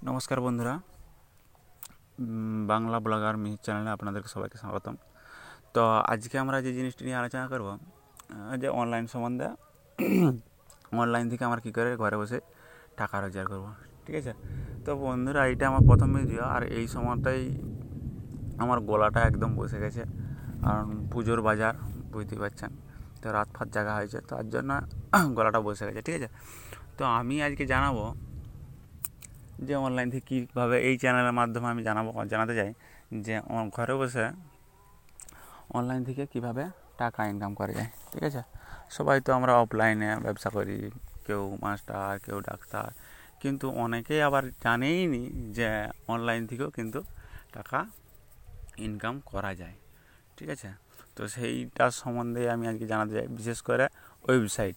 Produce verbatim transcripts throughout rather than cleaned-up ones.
নমস্কার বন্ধুরা, বাংলা ব্লগার মিহির চ্যানেলে আপনাদেরকে সবাইকে স্বাগতম। তো আজকে আমরা যে জিনিসটি নিয়ে আলোচনা করব, যে অনলাইন সম্বন্ধে, অনলাইন থেকে আমরা কী করে ঘরে বসে টাকা রোজগার করব। ঠিক আছে, তো বন্ধুরা এইটা আমার প্রথম ভিডিও, আর এই সময়টাই আমার গলাটা একদম বসে গেছে, কারণ পুজোর বাজার বুঝতেই পারছেন, তো রাত ফাত জায়গা হয়েছে, তার জন্য গলাটা বসে গেছে। ঠিক আছে, তো আমি আজকে জানাবো যে অনলাইন থেকে কীভাবে, এই চ্যানেলের মাধ্যমে আমি জানাবো জানাতে চাই যে ঘরে বসে অনলাইন থেকে কীভাবে টাকা ইনকাম করা যায়। ঠিক আছে, সবাই তো আমরা অফলাইনে ব্যবসা করি, কেউ মাস্টার, কেউ ডাক্তার, কিন্তু অনেকেই আবার জানেই নি যে অনলাইন থেকেও কিন্তু টাকা ইনকাম করা যায়। ঠিক আছে, তো সেইটার সম্বন্ধে আমি আজকে জানাতে চাই, বিশেষ করে ওয়েবসাইট।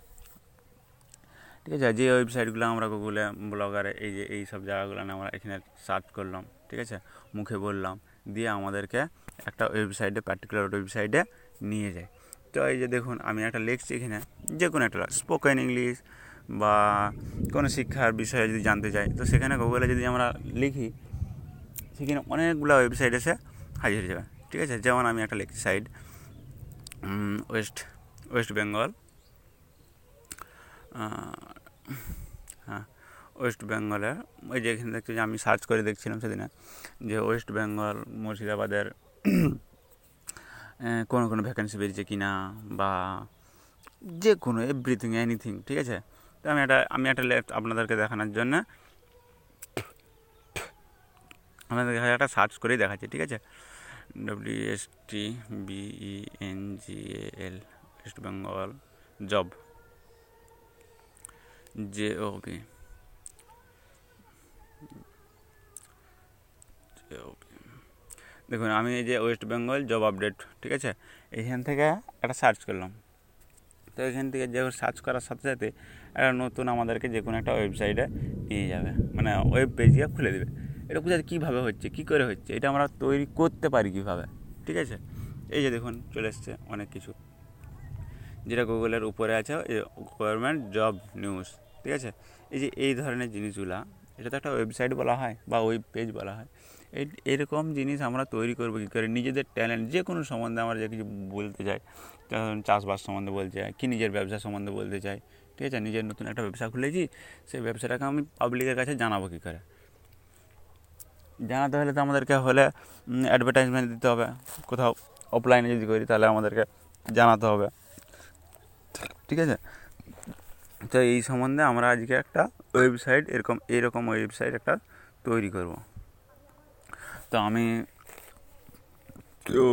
ঠিক আছে, যে ওয়েবসাইটগুলো আমরা গুগলে, ব্লগারে, এই যে এই সব জায়গাগুলো আমরা এখানে সার্চ করলাম, ঠিক আছে, মুখে বললাম, দিয়ে আমাদেরকে একটা ওয়েবসাইটে, পার্টিকুলার ওয়েবসাইটে নিয়ে যায়। তো এই যে দেখুন, আমি একটা লিখছি এখানে, যে কোনো একটা স্পোকেন ইংলিশ বা কোনো শিক্ষার বিষয়ে যদি জানতে চাই, তো সেখানে গুগলে যদি আমরা লিখি, সেখানে অনেকগুলো ওয়েবসাইট এসে হাজির হয়ে যাবে। ঠিক আছে, যেমন আমি একটা লিখছি সাইট ওয়েস্ট ওয়েস্ট বেঙ্গল হ্যাঁ ওয়েস্ট বেঙ্গলের, ওই যে এখানে দেখছি যে আমি সার্চ করে দেখছিলাম সেদিনে, যে ওয়েস্ট বেঙ্গল মুর্শিদাবাদের কোনো কোনো ভ্যাকেন্সি বেরিয়েছে কি না, বা যে কোনো এভরিথিং এনিথিং। ঠিক আছে, তো আমি একটা আমি একটা আপনাদেরকে দেখানোর জন্য আপনাদেরকে একটা সার্চ করেই দেখাচ্ছি। ঠিক আছে, W S T B E N G L, West Bengal job, J O B দেখুন, আমি এই যে ওয়েস্ট বেঙ্গল জব আপডেট, ঠিক আছে, এইখান থেকে একটা সার্চ করলাম। তো এখান থেকে যে সার্চ করার সাথে সাথে একটা নতুন আমাদেরকে যে কোনো একটা ওয়েবসাইটে নিয়ে যাবে, মানে ওয়েব পেজে খুলে দেবে। এটা বুঝাতে কীভাবে হচ্ছে, কী করে হচ্ছে, এটা আমরা তৈরি করতে পারি কীভাবে। ঠিক আছে, এই যে দেখুন চলে এসছে অনেক কিছু, যেটা গুগলের উপরে আছে, গভর্নমেন্ট জব নিউজ। ঠিক আছে, এই যে এই ধরনের জিনিসগুলা, এটা তো একটা ওয়েবসাইট বলা হয় বা ওয়েব পেজ বলা হয়। এই এরকম জিনিস আমরা তৈরি করবো কী করে, নিজেদের ট্যালেন্ট, যে কোনো সম্বন্ধে আমরা যে কিছু বলতে চাই, চাষবাস সম্বন্ধে বলতে চাই, কি নিজের ব্যবসা সম্বন্ধে বলতে চাই। ঠিক আছে, নিজের নতুন একটা ব্যবসা খুলেছি, সেই ব্যবসাটাকে আমি পাবলিকের কাছে জানাবো কী করে। জানাতে হলে তো আমাদেরকে হলে অ্যাডভার্টাইজমেন্ট দিতে হবে, কোথাও অফলাইনে যদি করি তাহলে আমাদেরকে জানাতে হবে। ঠিক আছে, তো এই সম্বন্ধে আমরা আজকে একটা ওয়েবসাইট, এরকম এইরকম ওয়েবসাইট একটা তৈরি করব। তো আমি তো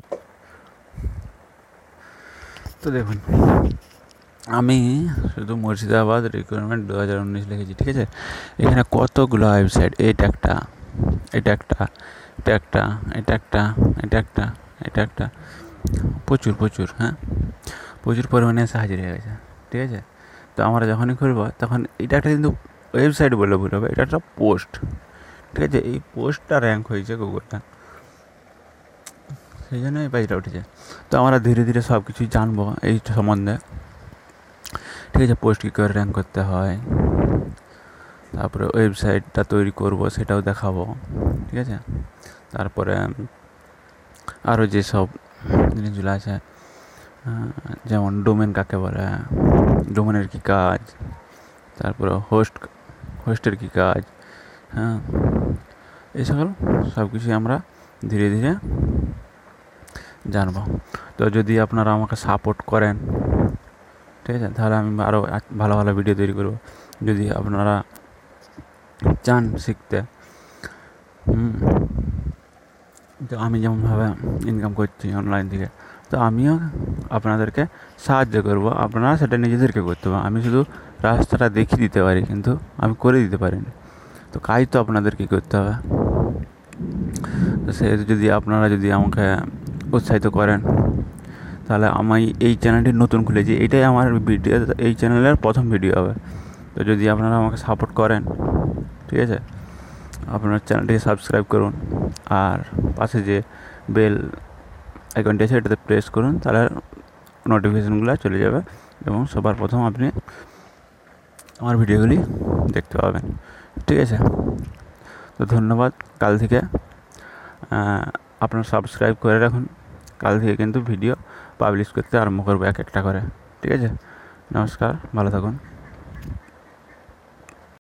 তো দেখুন, আমি শুধু মুর্শিদাবাদ রিক্রুটমেন্ট দু হাজার উনিশ লিখেছি। ঠিক আছে, এখানে কতগুলো ওয়েবসাইট, এটা একটা, এটা একটা, এটা একটা, এটা একটা, এটা একটা, এটা একটা, প্রচুর প্রচুর হ্যাঁ প্রচুর পরিমাণে এসে হাজির হয়ে গেছে। ঠিক আছে, তো আমরা যখনই করবো তখন এটা একটা কিন্তু ওয়েবসাইট বলে ভুল হবে, এটা একটা পোস্ট। ঠিক আছে, এই পোস্টটা র্যাঙ্ক হয়েছে গুগলটা, সেই জন্য এই পেজটা উঠেছে। তো আমরা ধীরে ধীরে সব কিছুই জানবো এই সম্বন্ধে। ঠিক আছে, পোস্ট কী করে র্যাঙ্ক করতে হয়, তারপরে ওয়েবসাইটটা তৈরি করব সেটাও দেখাবো। ঠিক আছে, তারপরে আরও যেসব জিনিসগুলো আছে, যেমন ডোমেন কাকে বলে, ডোমেনের কী কাজ, তারপরে হোস্ট হোস্টের কী কাজ, হ্যাঁ এই সকল সব কিছুই আমরা ধীরে ধীরে জানবো। তো যদি আপনারা আমাকে সাপোর্ট করেন, ঠিক আছে, তাহলে আমি আরও ভালো ভালো ভিডিও তৈরি করব। যদি আপনারা চান শিখতে, হুম তো আমি যেমনভাবে ইনকাম করছি অনলাইন থেকে, তো আমিও আপনাদেরকে সাহায্য করব, আপনারা সেটা নিজেদেরকে করতে হবে। আমি শুধু রাস্তাটা দেখিয়ে দিতে পারি, কিন্তু আমি করে দিতে পারিনি। তো কাজ তো আপনাদেরকে করতে হবে। তো সে যদি আপনারা যদি আমাকে উৎসাহিত করেন, তাহলে আমি এই চ্যানেলটি নতুন খুলেছি, এটাই আমার ভিডিও, এই চ্যানেলের প্রথম ভিডিও হবে। তো যদি আপনারা আমাকে সাপোর্ট করেন, ঠিক আছে, আপনার চ্যানেলটিকে সাবস্ক্রাইব করুন, আর পাশে যে বেল আইকনটি আছে এটাতে প্রেস করুন, তাহলে নোটিফিকেশানগুলো চলে যাবে এবং সবার প্রথম আপনি আমার ভিডিওগুলি দেখতে পাবেন। ঠিক আছে। তো ধন্যবাদ। কাল থেকে আপনারা সাবস্ক্রাইব করে রাখুন, কাল থেকে কিন্তু ভিডিও পাবলিশ করতে আরম্ভ করবো এক একটা করে। ঠিক আছে, নমস্কার, ভালো থাকুন।